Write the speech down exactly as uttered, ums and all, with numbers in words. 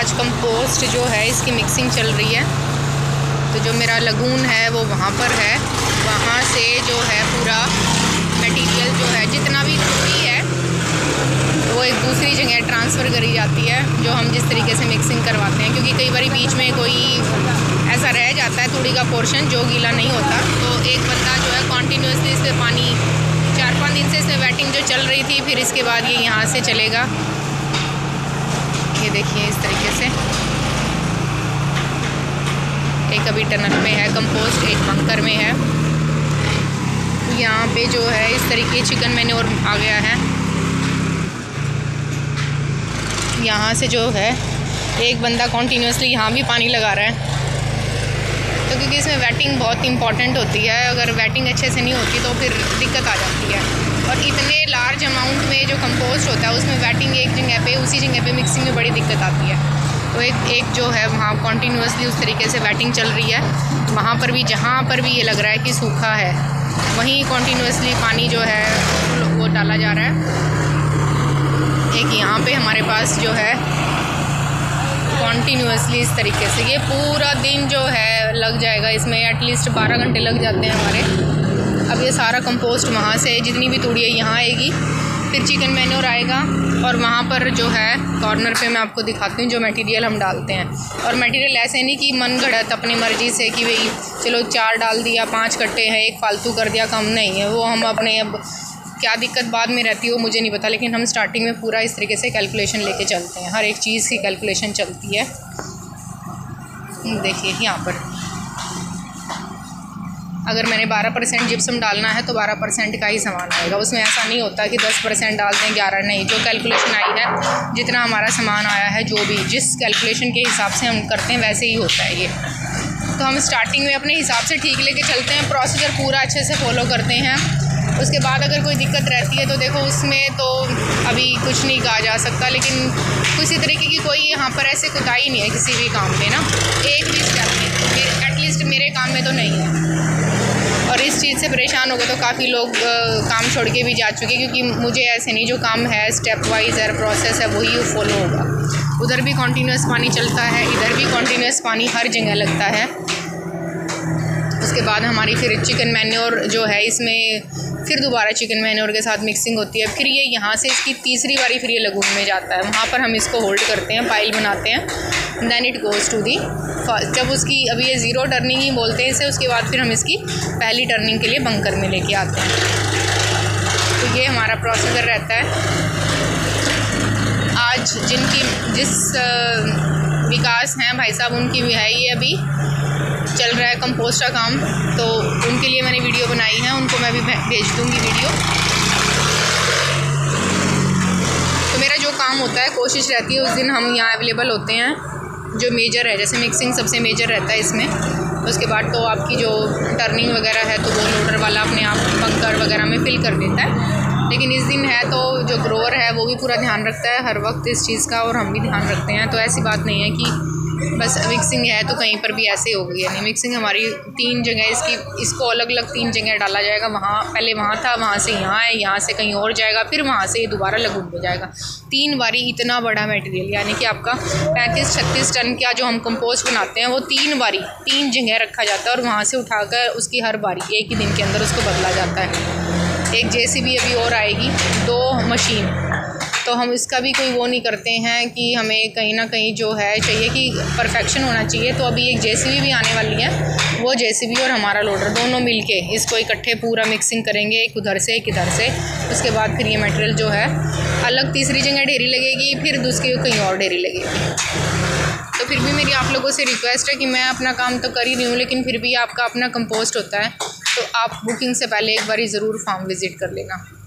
आज कंपोस्ट जो है इसकी मिक्सिंग चल रही है। तो जो मेरा लगून है वो वहाँ पर है, वहाँ से जो है पूरा मटेरियल जो है जितना भी तूड़ी है वो एक दूसरी जगह ट्रांसफ़र करी जाती है, जो हम जिस तरीके से मिक्सिंग करवाते हैं। क्योंकि कई बार बीच में कोई ऐसा रह जाता है तूड़ी का पोर्शन जो गीला नहीं होता, तो एक बंदा जो है कॉन्टीन्यूसली इस पर पानी चार पाँच दिन से इसमें वेटिंग जो चल रही थी, फिर इसके बाद ये यहाँ से चलेगा। ये देखिए इस तरीके से एक अभी टनल में है कंपोस्ट, एक बंकर में है। यहाँ पे जो है इस तरीके चिकन मैन्योर आ गया है। यहाँ से जो है एक बंदा कॉन्टीन्यूसली यहाँ भी पानी लगा रहा है। तो क्योंकि इसमें वेटिंग बहुत इंपॉर्टेंट होती है, अगर वेटिंग अच्छे से नहीं होती तो फिर दिक्कत आ जाती है। और इतने लार्ज अमाउंट में जो कंपोस्ट होता है उसमें वेटिंग एक जगह पे उसी जगह पे मिक्सिंग में बड़ी दिक्कत आती है। तो एक एक जो है वहाँ कॉन्टीन्यूसली उस तरीके से वेटिंग चल रही है। वहाँ पर भी जहाँ पर भी ये लग रहा है कि सूखा है वहीं कॉन्टीन्यूसली पानी जो है वो डाला जा रहा है। एक यहाँ पे हमारे पास जो है कॉन्टीन्यूसली इस तरीके से ये पूरा दिन जो है लग जाएगा इसमें, एटलीस्ट बारह घंटे लग जाते हैं हमारे। अब ये सारा कंपोस्ट वहाँ से जितनी भी तूड़ी है यहाँ आएगी, फिर चिकन मैन्योर आएगा और वहाँ पर जो है कॉर्नर पे मैं आपको दिखाती हूँ जो मटेरियल हम डालते हैं। और मटेरियल ऐसे नहीं कि मन गढ़त अपनी मर्ज़ी से कि भाई चलो चार डाल दिया, पाँच कट्टे हैं, एक फालतू कर दिया, कम नहीं है। वो हम अपने अब क्या दिक्कत बाद में रहती है वो मुझे नहीं पता, लेकिन हम स्टार्टिंग में पूरा इस तरीके से कैलकुलेशन लेके चलते हैं। हर एक चीज़ की कैलकुलेशन चलती है। देखिए यहाँ पर अगर मैंने बारह परसेंट जिप्सम डालना है तो बारह परसेंट का ही सामान आएगा। उसमें ऐसा नहीं होता कि दस परसेंट डालते हैं ग्यारह नहीं। जो कैलकुलेशन आई है, जितना हमारा सामान आया है, जो भी जिस कैलकुलेशन के हिसाब से हम करते हैं वैसे ही होता है ये। तो हम स्टार्टिंग में अपने हिसाब से ठीक लेके चलते हैं, प्रोसीजर पूरा अच्छे से फॉलो करते हैं। उसके बाद अगर कोई दिक्कत रहती है तो देखो उसमें तो अभी कुछ नहीं कहा जा सकता, लेकिन किसी तरीके की कोई यहाँ पर ऐसे कुताही नहीं है किसी भी काम में ना, एक भी स्टेप में, एटलीस्ट मेरे काम में तो नहीं है। और इस चीज़ से परेशान हो गए तो काफ़ी लोग आ, काम छोड़ के भी जा चुके, क्योंकि मुझे ऐसे नहीं, जो काम है स्टेप वाइज है, प्रोसेस है, वही फॉलो होगा। उधर भी कॉन्टीन्यूस पानी चलता है, इधर भी कॉन्टीन्यूस पानी हर जगह लगता है। उसके बाद हमारी फिर चिकन मैन्योर जो है इसमें फिर दोबारा चिकन मैन्योर के साथ मिक्सिंग होती है। फिर ये यहाँ से इसकी तीसरी बारी फिर ये लगून में जाता है, वहाँ पर हम इसको होल्ड करते हैं, पाइल बनाते हैं। Then it goes to the first, जब उसकी अभी ये ज़ीरो टर्निंग ही बोलते हैं इसे, उसके बाद फिर हम इसकी पहली टर्निंग के लिए बंकर में लेके आते हैं। तो ये हमारा प्रोसीजर रहता है। आज जिनकी जिस विकास हैं भाई साहब, उनकी भी है ये अभी चल रहा है कंपोस्ट का काम, तो उनके लिए मैंने वीडियो बनाई है, उनको मैं भी भेज दूँगी वीडियो। तो मेरा जो काम होता है, कोशिश रहती है उस दिन हम यहाँ अवेलेबल होते हैं। जो मेजर है, जैसे मिक्सिंग सबसे मेजर रहता है इसमें, उसके बाद तो आपकी जो टर्निंग वगैरह है तो वो लोडर वाला अपने आप बंकर वगैरह में फिल कर देता है। लेकिन इस दिन है तो जो ग्रोअर है वो भी पूरा ध्यान रखता है हर वक्त इस चीज़ का, और हम भी ध्यान रखते हैं। तो ऐसी बात नहीं है कि बस मिक्सिंग है तो कहीं पर भी ऐसे हो गई है, नहीं। मिक्सिंग हमारी तीन जगह, इसकी इसको अलग अलग तीन जगह डाला जाएगा। वहाँ पहले वहाँ था, वहाँ से यहाँ है, यहाँ से कहीं और जाएगा, फिर वहाँ से दोबारा लगून में जाएगा। तीन बारी इतना बड़ा मटेरियल, यानी कि आपका पैंतीस छत्तीस टन का जो हम कंपोस्ट बनाते हैं वो तीन बारी तीन जगह रखा जाता है, और वहाँ से उठाकर उसकी हर बारी एक ही दिन के अंदर उसको बदला जाता है। एक जेसीबी अभी और आएगी, दो मशीन, तो हम इसका भी कोई वो नहीं करते हैं कि हमें कहीं ना कहीं जो है चाहिए कि परफेक्शन होना चाहिए। तो अभी एक जेसीबी भी आने वाली है, वो जेसीबी और हमारा लोडर दोनों मिलके इसको इकट्ठे पूरा मिक्सिंग करेंगे, एक उधर से एक इधर से। उसके बाद फिर ये मटेरियल जो है अलग तीसरी जगह ढेरी लगेगी, फिर दूसरी कहीं और ढेरी लगेगी। तो फिर भी मेरी आप लोगों से रिक्वेस्ट है कि मैं अपना काम तो कर ही रही हूँ, लेकिन फिर भी आपका अपना कंपोस्ट होता है, तो आप बुकिंग से पहले एक बार ज़रूर फार्म विज़िट कर लेना।